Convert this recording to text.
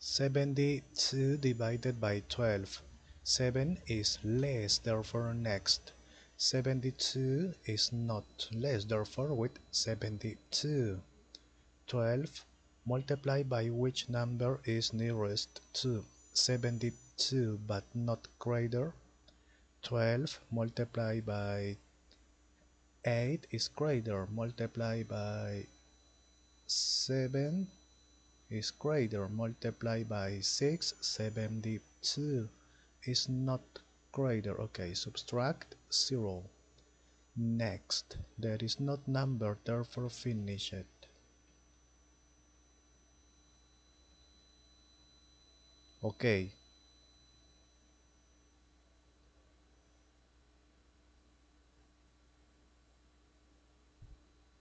72 divided by 12. 7 is less, therefore next. 72 is not less, therefore with 72. 12 multiplied by which number is nearest to 72 but not greater. 12 multiplied by 8 is greater, multiplied by 7 is greater, multiplied by 6, 72 is not greater. Okay, subtract 0. Next, there is not number, therefore finish it. Okay,